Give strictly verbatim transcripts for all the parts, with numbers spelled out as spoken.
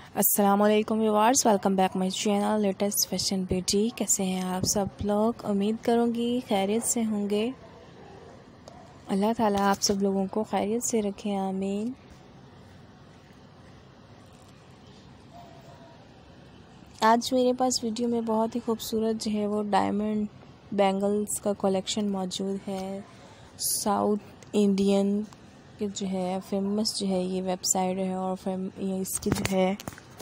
अस्सलाम वालेकुम viewers, welcome back my channel latest fashion beauty. कैसे हैं आप सब लोग? उम्मीद करूंगी खैरियत से होंगे। अल्लाह ताला आप सब लोगों को खैरियत से रखें, आमीन। आज मेरे पास वीडियो में बहुत ही खूबसूरत जो है वो डायमंड बैंगल्स का कलेक्शन मौजूद है। साउथ इंडियन के जो है फेमस जो है ये वेबसाइट है और फेम ये इसकी जो है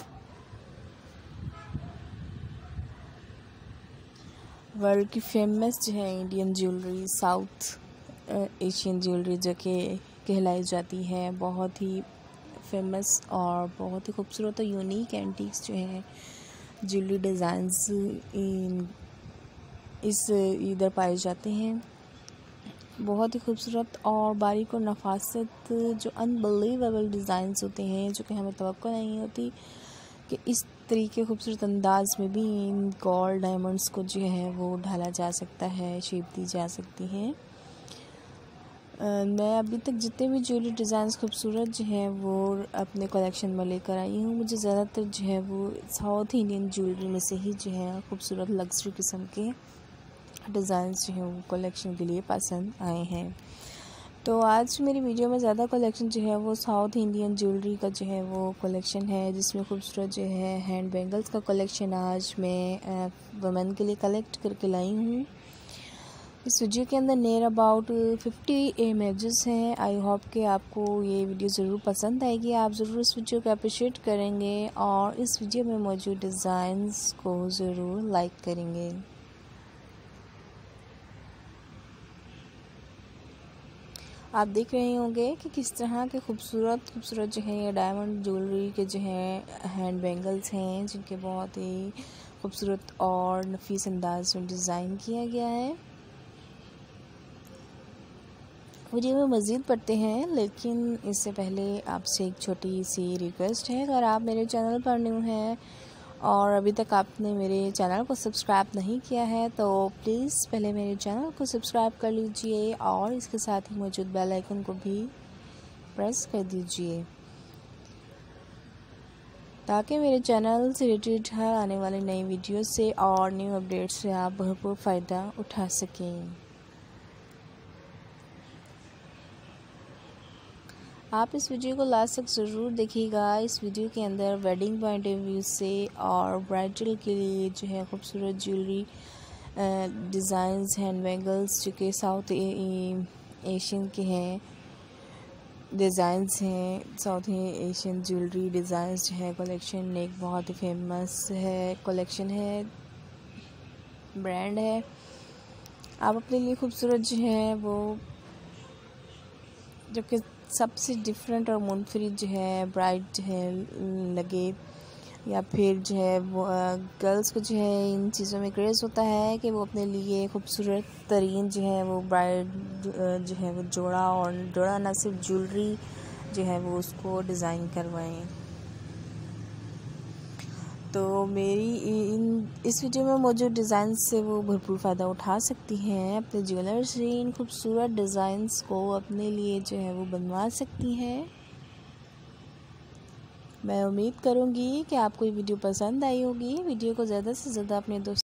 वर्ल्ड की फेमस जो है Indian jewellery, south Asian jewellery जो कि कहलाई जाती है। बहुत ही फेमस और बहुत ही खूबसूरत और यूनिक एंटीक्स जो है ज्वेलरी डिज़ाइंस इस इधर पाए जाते हैं। बहुत ही खूबसूरत और बारीक और नफासत जो अनबिलीवेबल डिज़ाइंस होते हैं, जो कि हमें तवक्को नहीं होती कि इस तरीके खूबसूरत अंदाज में भी इन गोल्ड डायमंड्स को जो है वो ढाला जा सकता है, शेप दी जा सकती है। मैं अभी तक जितने भी ज्वेलरी डिज़ाइंस खूबसूरत जो हैं वो अपने कलेक्शन में लेकर आई हूँ। मुझे ज़्यादातर जो है वो साउथ इंडियन ज्वेलरी में से ही जो है खूबसूरत लग्जरी किस्म के डिज़ाइंस जो हैं वो कलेक्शन के लिए पसंद आए हैं। तो आज मेरी वीडियो में ज़्यादा कलेक्शन जो है वो साउथ इंडियन ज्वेलरी का जो है वो कलेक्शन है, जिसमें खूबसूरत जो है हैंड बैंगल्स का कलेक्शन आज मैं वुमेन के लिए कलेक्ट करके लाई हूँ। इस वीडियो के अंदर नियर अबाउट फिफ्टी इमेजेस हैं। आई होप कि आपको ये वीडियो ज़रूर पसंद आएगी। आप ज़रूर इस वीडियो को अप्रिशिएट करेंगे और इस वीडियो में मौजूद डिज़ाइंस को ज़रूर लाइक करेंगे। आप देख रहे होंगे कि किस तरह के खूबसूरत खूबसूरत जो है ये डायमंड ज्वेलरी के जो है हैंड बैंगल्स हैं, जिनके बहुत ही खूबसूरत और नफीस अंदाज में डिज़ाइन किया गया है। वीडियो में मज़ीद पढ़ते हैं, लेकिन इससे पहले आपसे एक छोटी सी रिक्वेस्ट है। अगर आप मेरे चैनल पर न्यू हैं और अभी तक आपने मेरे चैनल को सब्सक्राइब नहीं किया है तो प्लीज़ पहले मेरे चैनल को सब्सक्राइब कर लीजिए और इसके साथ ही मौजूद बेल आइकन को भी प्रेस कर दीजिए, ताकि मेरे चैनल से रिलेटेड हर आने वाली नई वीडियो से और न्यू अपडेट से आप भरपूर फ़ायदा उठा सकें। आप इस वीडियो को लास्ट तक ज़रूर देखिएगा। इस वीडियो के अंदर वेडिंग पॉइंट ऑफ व्यू से और ब्राइडल के लिए जो है खूबसूरत ज्वेलरी डिज़ाइंस हैंड बैंगल्स जो कि साउथ एशियन के हैं डिज़ाइंस हैं। साउथ एशियन ज्वेलरी डिज़ाइंस जो है कलेक्शन एक बहुत ही फेमस है कलेक्शन है, ब्रांड है। आप अपने लिए खूबसूरत जो है वो जो कि सबसे डिफरेंट और मुनफरिद जो है ब्राइड जो है लगे, या फिर जो है वो गर्ल्स को जो है इन चीज़ों में क्रेज़ होता है कि वो अपने लिए खूबसूरत तरीन जो है वो ब्राइड जो है वो जोड़ा और जोड़ा ना सिर्फ ज्वेलरी जो है वो उसको डिज़ाइन करवाएं। तो मेरी इन इस वीडियो में मौजूद डिज़ाइन से वो भरपूर फ़ायदा उठा सकती हैं। अपने ज्वेलर से इन खूबसूरत डिज़ाइंस को अपने लिए जो है वो बनवा सकती हैं। मैं उम्मीद करूँगी कि आपको ये वीडियो पसंद आई होगी। वीडियो को ज़्यादा से ज़्यादा अपने दोस्तों